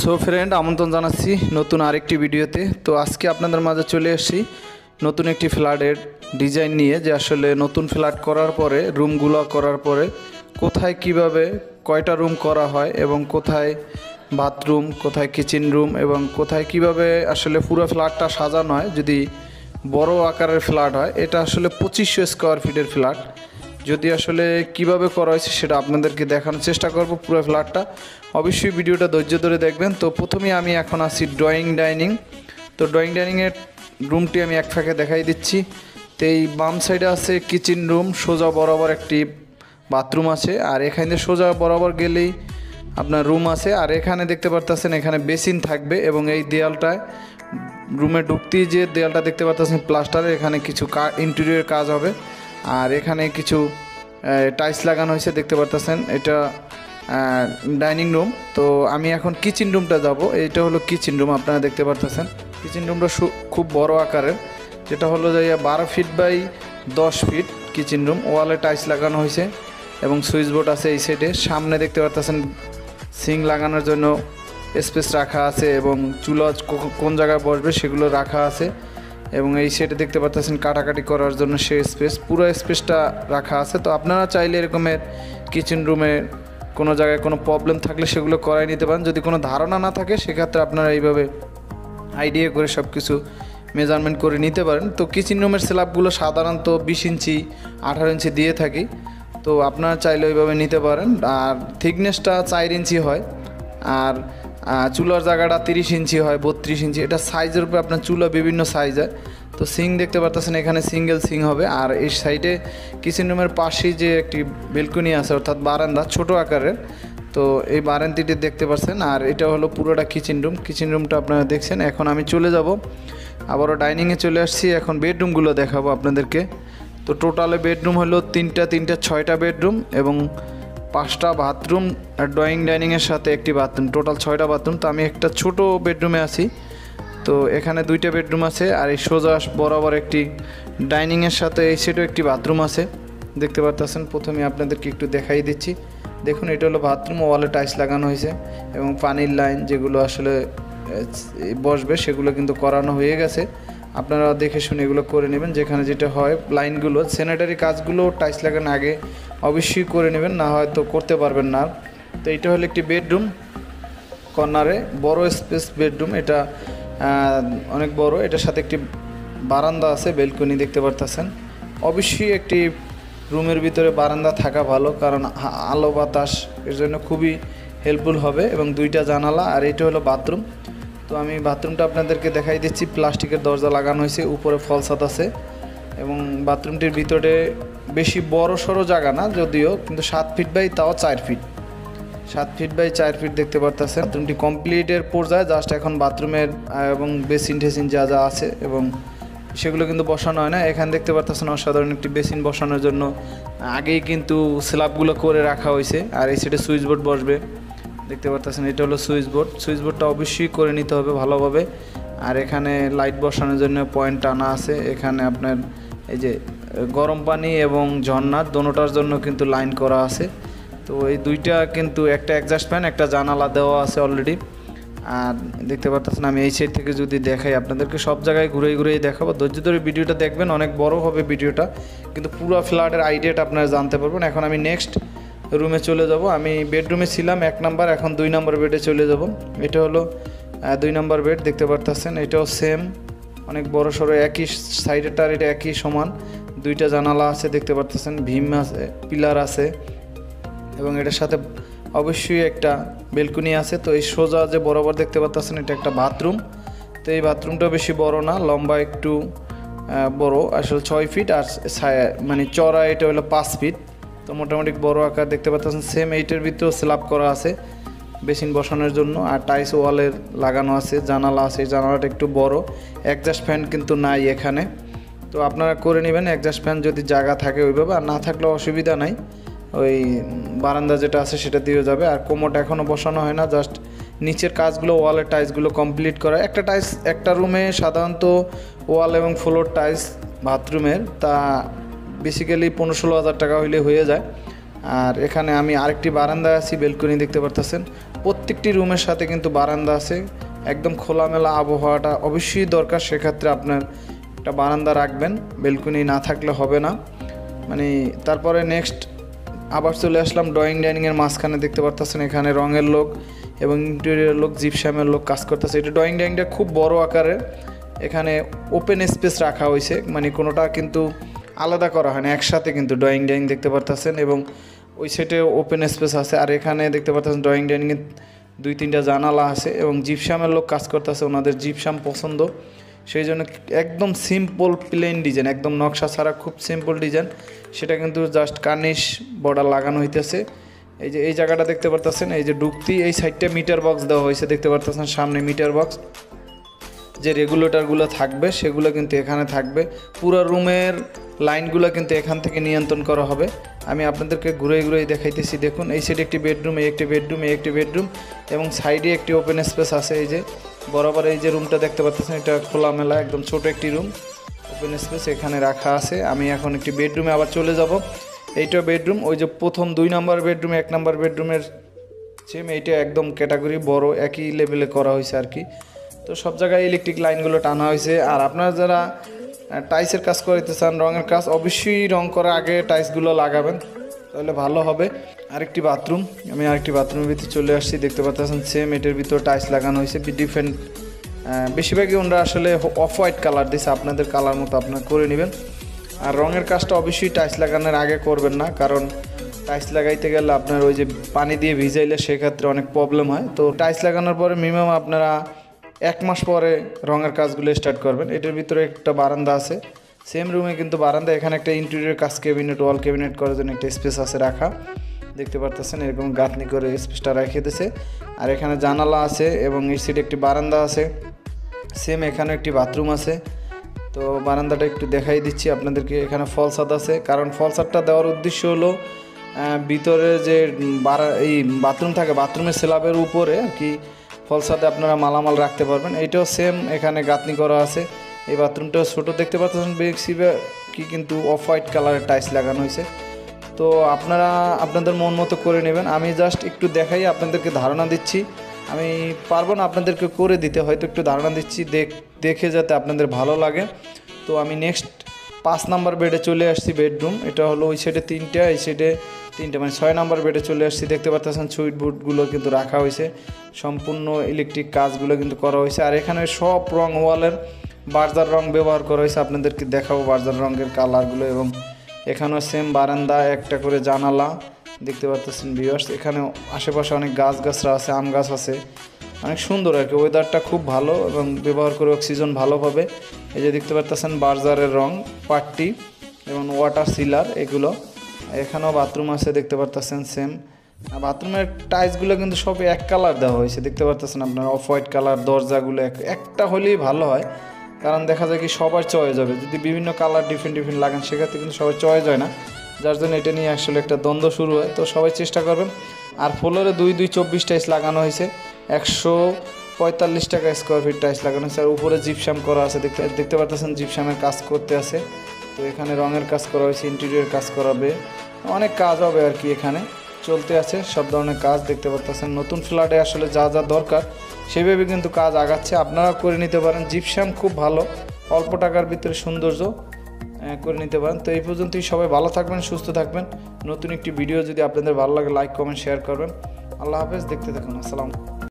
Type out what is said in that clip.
So friend, আমন্ত্রণ জানাচ্ছি নতুন আরেকটি ভিডিওতে। তো আজকে আপনাদের মাঝে চলে এসেছি নতুন একটি ফ্ল্যাটের ডিজাইন নিয়ে, যে আসলে নতুন ফ্ল্যাট করার পরে রুমগুলো করার পরে কোথায় কিভাবে কয়টা রুম করা হয় এবং কোথায় বাথরুম, কোথায় কিচেন রুম এবং কোথায় কিভাবে আসলে পুরো ফ্ল্যাটটা সাজানো হয়। যদি বড় আকারের ফ্ল্যাট হয়, এটা আসলে 2500 স্কোয়ার ফিটের ফ্ল্যাট, যদি আসলে কিভাবে করা হয়েছে সেটা আপনাদেরকে দেখানোর চেষ্টা করব পুরো ফ্ল্যাটটা। অবশ্যই ভিডিওটা ধৈর্য ধরে দেখবেন। তো প্রথমে আমি এখন আছি ড্রয়িং ডাইনিং। তো ড্রয়িং ডাইনিংয়ের রুমটি আমি এক ফাঁকে দেখাই দিচ্ছি। তো এই বাম সাইডে আছে কিচেন রুম, সোজা বরাবর একটি বাথরুম আছে, আর এখানে সোজা বরাবর গেলেই আপনার রুম আছে। আর এখানে দেখতে পারতেছেন এখানে বেসিন থাকবে, এবং এই দেয়ালটায় রুমে ঢুকতেই যে দেয়ালটা দেখতে পারতেছেন প্লাস্টারের, এখানে কিছু ইন্টেরিয়র কাজ হবে। আর এখানে কিছু টাইলস লাগানো হয়েছে দেখতে পারতেছেন। এটা ডাইনিং রুম। তো আমি এখন কিচেন রুমটা যাব। এটা হলো কিচেন রুম, আপনারা দেখতে পারতেছেন কিচেন রুমটা খুব বড় আকারের, যেটা হলো যে 12 feet by 10 feet kitchen room. ওয়ালে টাইলস লাগানো হয়েছে এবং সুইচ বোর্ড আছে এই সাইডে। সামনে দেখতে পারতেছেন সিঙ্ক লাগানোর জন্য স্পেস রাখা আছে, এবং চুলা কোন জায়গায় বসবে সেগুলো রাখা আছে। এবং এই সাইডে দেখতে পাচ্ছেন কাটাকাটি করার জন্য সে স্পেস, পুরো স্পেসটা রাখা আছে। তো আপনারা চাইলে এরকমের কিচেন রুমে কোনো জায়গায় কোনো প্রবলেম থাকলে সেগুলো করাই নিতে পারেন। যদি কোনো ধারণা না থাকে সেক্ষেত্রে আপনারা এইভাবে আইডিয়া করে সব কিছু মেজারমেন্ট করে নিতে পারেন। তো কিচেন রুমের স্ল্যাবগুলো সাধারণত 20 ইঞ্চি 18 ইঞ্চি দিয়ে থাকি, তো আপনারা চাইলে ওইভাবে নিতে পারেন। আর থিকনেসটা 4 ইঞ্চি হয়, আর চুলার জায়গাটা 30 ইঞ্চি হয়, 32 ইঞ্চি। এটা সাইজের উপরে আপনার চুলা বিভিন্ন সাইজের। তো সিং দেখতে পারতেছেন এখানে সিঙ্গেল সিং হবে। আর এই সাইডে কিচেন রুমের পাশেই যে একটি বেলকনি আছে, অর্থাৎ বারান্দা ছোট আকারের, তো এই বারান্দাটি দেখতে পাচ্ছেন। আর এটা হলো পুরোটা কিচেন রুম। কিচেন রুমটা আপনারা দেখছেন। এখন আমি চলে যাব, আবারও ডাইনিংয়ে চলে আসছি। এখন বেডরুমগুলো দেখাবো আপনাদেরকে। তো টোটালে বেডরুম হলো তিনটা 6টা বেডরুম এবং 5টা বাথরুম, আর ড্রয়িং ডাইনিংয়ের সাথে একটি বাথরুম, টোটাল 6টা বাথরুম। তো আমি একটা ছোট বেডরুমে আছি। তো এখানে 2টা বেডরুম আছে, আর এই সোজা বরাবর একটি ডাইনিংয়ের সাথে এই সাইডেও একটি বাথরুম আছে দেখতে পাচ্ছেন। প্রথমে আপনাদেরকে একটু দেখাই দিচ্ছি। দেখুন, এটা হলো বাথরুম, ওয়ালে টাইলস লাগানো হয়েছে এবং পানির লাইন যেগুলো আসলে বসবে সেগুলো কিন্তু করানো হয়ে গেছে। আপনারা দেখে শুনে এগুলো করে নেবেন। যেখানে যেটা হয় লাইনগুলো, স্যানিটারি কাজগুলো টাইলস লাগানোর আগে অবশ্যই করে নেবেন, না হয়তো করতে পারবেন না। তো এটা হলো একটি বেডরুম, কর্নারে বড় স্পেস বেডরুম। এটা অনেক বড়। এটার সাথে একটি বারান্দা আছে, বেলকনি দেখতে পারতেছেন। অবশ্যই একটি রুমের ভিতরে বারান্দা থাকা ভালো, কারণ আলো বাতাস এর জন্য খুবই হেল্পফুল হবে। এবং 2টা জানালা। আর এটা হলো বাথরুম। তো আমি বাথরুমটা আপনাদেরকে দেখাই দিচ্ছি। প্লাস্টিকের দরজা লাগানো হয়েছে, উপরে ফলসাদ আছে, এবং বাথরুমটির ভিতরে বেশি বড় সড়ো জায়গা না যদিও, কিন্তু 7 feet by 4 feet, 7 feet by 4 feet দেখতে পারতেছেন। বাথরুমটি কমপ্লিটের পর্যায়ে, জাস্ট এখন বাথরুমের এবং বেসিন টেসিন যা যা আছে এবং সেগুলো কিন্তু বসানো হয় না। এখানে দেখতে পারতেছেন অসাধারণ একটি বেসিন বসানোর জন্য আগেই কিন্তু স্ল্যাবগুলো করে রাখা হয়েছে। আর এই সাইডে সুইচ বোর্ড বসবে দেখতে পারতেছেন। এটা হলো সুইচ বোর্ড। সুইচ বোর্ডটা অবশ্যই করে নিতে হবে ভালোভাবে। আর এখানে লাইট বসানোর জন্য পয়েন্ট টানা আছে। এখানে আপনার এই যে গরম পানি এবং ঝর্ণার দোনোটার জন্য কিন্তু লাইন করা আছে। তো এই 2টা কিন্তু একটা অ্যাডজাস্ট ফ্যান, একটা জানালা দেওয়া আছে অলরেডি। আর দেখতে পাচ্ছেন আমি এই সাইড থেকে যদি দেখাই আপনাদেরকে, সব জায়গায় ঘুরে ঘুরেই দেখাবো। ধৈর্য ধরে ভিডিওটা দেখবেন, অনেক বড় হবে ভিডিওটা, কিন্তু পুরো ফ্ল্যাটের আইডিয়াটা আপনারা জানতে পারবেন। এখন আমি নেক্সট রুমে চলে যাব। আমি বেডরুমে ছিলাম 1 নাম্বার, এখন 2 নাম্বার বেডে চলে যাব। এটা হলো 2 নাম্বার বেড দেখতে পারতেছেন। এটাও সেম, অনেক বড় সড়ো, একই সাইডেরটার এটা একই সমান। 2টা জানালা আছে দেখতে পারতেছেন, ভীম আছে, পিলার আছে, এবং এটার সাথে অবশ্যই একটা বেলকনি আছে। তো এই সোজা যে বরাবর দেখতে পাচ্ছেন এটা একটা বাথরুম। তো এই বাথরুমটা বেশি বড় না, লম্বা একটু বড়, আসলে 6 ফিট, আর মানে চড়া এটা হলো 5 ফিট। তো মোটামুটি বড় আকার দেখতে পাচ্ছেন। সেম এইটার ভিতরেও স্ল্যাব করা আছে বেসিন বসানোর জন্য, আর টাইলস ওয়ালের লাগানো আছে, জানালা আছে। এই জানালাটা একটু বড়। অ্যাডজাস্ট ফ্যান কিন্তু নাই এখানে, তো আপনারা করে নেবেন অ্যাডজাস্ট ফ্যান যদি জায়গা থাকে ওইভাবে। আর না থাকলেও অসুবিধা নাই, ওই বারান্দা যেটা আছে সেটা দিয়ে যাবে। আর কোমোট এখনও বসানো হয় না, জাস্ট নিচের কাজগুলো, ওয়ালের টাইলসগুলো কমপ্লিট করা। একটা টাইলস একটা রুমে সাধারণত ওয়াল এবং ফ্লোর টাইলস বাথরুমের তা বেসিক্যালি 15-16 হাজার টাকা হইলে হয়ে যায়। আর এখানে আমি আরেকটি বারান্দা আছি, বেলকনি দেখতে পারতেছেন। প্রত্যেকটি রুমের সাথে কিন্তু বারান্দা আছে, একদম খোলামেলা আবহাওয়াটা অবশ্যই দরকার, সেক্ষেত্রে আপনার একটা বারান্দা রাখবেন, বেলকনি না থাকলে হবে না। মানে তারপরে নেক্সট আবার চলে আসলাম ড্রয়িং ডাইনিংয়ের মাঝখানে দেখতে পারতেছেন, এখানে রঙের লোক এবং ইন্টেরিয়র লোক, জিপসামের লোক কাজ করতেছে। এটা ড্রয়িং ডাইনিংটা খুব বড় আকারের, এখানে ওপেন স্পেস রাখা হয়েছে, মানে কোনোটা কিন্তু আলাদা করা হয় না, একসাথে কিন্তু ড্রয়িং ডাইনিং দেখতে পারতেছেন এবং ওই সাইডে ওপেন স্পেস আছে। আর এখানে দেখতে পারতেছেন ড্রয়িং ডাইনিংয়ে 2-3টা জানালা আছে এবং জিপসামের লোক কাজ করতেছে, ওনাদের জিপসাম পছন্দ, সেই জন্য একদম সিম্পল প্লেন ডিজাইন, একদম নকশা ছাড়া খুব সিম্পল ডিজাইন, সেটা কিন্তু জাস্ট কার্নিশ বর্ডার লাগানো হইতেছে। এই যে এই জায়গাটা দেখতে পারতেছেন, এই যে ডুক্তি, এই সাইডটা মিটার বক্স দেওয়া হয়েছে দেখতে পারতেছেন, সামনে মিটার বক্স, যে রেগুলেটরগুলো থাকবে সেগুলো কিন্তু এখানে থাকবে। পুরো রুমের লাইনগুলো কিন্তু এখান থেকে নিয়ন্ত্রণ করা হবে। আমি আপনাদেরকে ঘুরে ঘুরে দেখাইতেছি, দেখুন এই সাইডে একটি বেডরুম, এই একটি বেডরুম, এই একটি বেডরুম এবং সাইডে একটি ওপেন স্পেস আছে। এই যে বরাবর এই যে রুমটা দেখতে পাচ্ছেন, এটা খোলামেলা একদম ছোট একটি রুম, ওপেন স্পেস এখানে রাখা আছে। আমি এখন একটি বেডরুমে আবার চলে যাব। এইটা বেডরুম, ওই যে প্রথম 2 নম্বর বেডরুম, 1 নম্বর বেডরুমের সেম, এইটা একদম ক্যাটাগরি বড়, একই লেভেলে করা হয়েছে আর কি। তো সব জায়গায় ইলেকট্রিক লাইনগুলো টানা হয়েছে। আর আপনারা যারা টাইলসের কাজ করতে চান, রঙের কাজ, অবশ্যই রং করার আগে টাইলসগুলো লাগাবেন, তাহলে ভালো হবে। আরেকটি বাথরুম, আমি আরেকটি বাথরুমের ভিতরে চলে আসছি, দেখতে পাচ্ছেন সেম এটার ভিতরে টাইলস লাগানো হয়েছে ডিফারেন্ট, বেশিরভাগই ওনারা আসলে অফ হোয়াইট কালার দিয়েছে, আপনাদের কালার মতো আপনারা করে নেবেন। আর রঙের কাজটা অবশ্যই টাইলস লাগানোর আগে করবেন না, কারণ টাইলস লাগাইতে গেলে আপনার ওই যে পানি দিয়ে ভিজাইলে সেক্ষেত্রে অনেক প্রবলেম হয়। তো টাইলস লাগানোর পরে মিনিমাম আপনারা 1 মাস পরে রঙের কাজগুলো স্টার্ট করবেন। এটার ভিতরে একটা বারান্দা আছে, সেম রুমে কিন্তু বারান্দা, এখানে একটা ইন্টেরিয়র কাজ, ক্যাবিনেট, ওয়াল ক্যাবিনেট করার জন্য একটা স্পেস আছে রাখা, দেখতে পারতেছেন এরকম গাঁথনি করে স্পেসটা রেখে দিয়েছে। আর এখানে জানালা আছে এবং এই সাইডে একটি বারান্দা আছে, সেম এখানে একটি বাথরুম আছে। তো বারান্দাটা একটু দেখাই দিচ্ছি আপনাদেরকে, এখানে ফল ছাদ আছে, কারণ ফল ছাদটা দেওয়ার উদ্দেশ্য হলো ভিতরে যে এই বাথরুম থাকে, বাথরুমের স্ল্যাবের উপরে আর কি ফল ছাদে আপনারা মালামাল রাখতে পারবেন। এইটাও সেম এখানে গাঁথনি করা আছে। এই বাথরুমটাও ছোটো দেখতে পাচ্ছেন, বেক্সিবে কি কিন্তু অফ হোয়াইট কালারের টাইলস লাগানো হয়েছে। তো আপনারা আপনাদের মন মতো করে নেবেন, আমি জাস্ট একটু দেখাই, আপনাদেরকে ধারণা দিচ্ছি, আমি পারবো না আপনাদেরকে করে দিতে, হয়তো একটু ধারণা দিচ্ছি, দেখে যাতে আপনাদের ভালো লাগে। তো আমি নেক্সট 5 নম্বর বেডে চলে আসছি, বেডরুম, এটা হলো ওই সাইডে 3টা, এই সাইডে 3টা, মানে 6 নম্বর বেডে চলে আসছি। দেখতে পাচ্ছেন সুইচ বোর্ডগুলো কিন্তু রাখা হয়েছে, সম্পূর্ণ ইলেকট্রিক কাজগুলো কিন্তু করা হয়েছে। আর এখানে সব রং, ওয়ালের বার্জার রং ব্যবহার করা হয়েছে, আপনাদেরকে দেখাবো বার্জার রঙের কালারগুলো। এবং এখানেও সেম বারান্দা, একটা করে জানালা, দেখতে পাচ্ছেন ভিউয়ার্স। এখানে আশেপাশে অনেক গাছগাছরা আছে, আম গাছ আছে, অনেক সুন্দর আর কি, ওয়েদারটা খুব ভালো এবং ব্যবহার করে অক্সিজেন ভালো পাবে। এই যে দেখতে পাচ্ছেন বার্জারের রং, পাট্টি এবং ওয়াটার সিলার এগুলো। এখানেও বাথরুম আছে, দেখতে পাচ্ছেন সেম। বাথরুমের টাইলসগুলো কিন্তু সব এক কালার দেওয়া হয়েছে, দেখতে পাচ্ছেন আপনার অফ হোয়াইট কালার। দরজাগুলো একটা হলেই ভালো হয়, কারণ দেখা যায় কি সবার চয়েস হবে, যদি বিভিন্ন কালার ডিফারেন্ট লাগান সেক্ষেত্রে কিন্তু সবার চয়েস হয় না, যার জন্য এটা নিয়ে আসলে একটা দ্বন্দ্ব শুরু হয়। তো সবাই চেষ্টা করবেন। আর ফ্লোরে 2-2-24 টাইলস লাগানো হয়েছে, 145 টাকা স্কোয়ার ফিট টাইলস লাগানো হয়েছে। আর উপরে জিপসাম করা আছে, দেখতে পাচ্ছেন জিপসামের কাজ করতে আছে। তো এখানে রঙের কাজ করা হয়েছে, ইন্টেরিয়র কাজ করাবে, অনেক কাজ হবে আর কি, এখানে চলতে আছে সব ধরনের কাজ। দেখতে পাচ্ছেন নতুন ফ্ল্যাটে আসলে যা যা দরকার সেভাবে কিন্তু কাজ আগাচ্ছে, আপনারা করে নিতে পারেন। জিপসাম খুব ভালো, অল্প টাকার ভিতরে সৌন্দর্য করে নিতে পারেন। তো এই পর্যন্তই, সবাই ভালো থাকবেন, সুস্থ থাকবেন। নতুন একটি ভিডিও যদি আপনাদের ভালো লাগে লাইক, কমেন্ট, শেয়ার করবেন। আল্লাহ হাফেজ, দেখতে থাকুন। আসসালাম।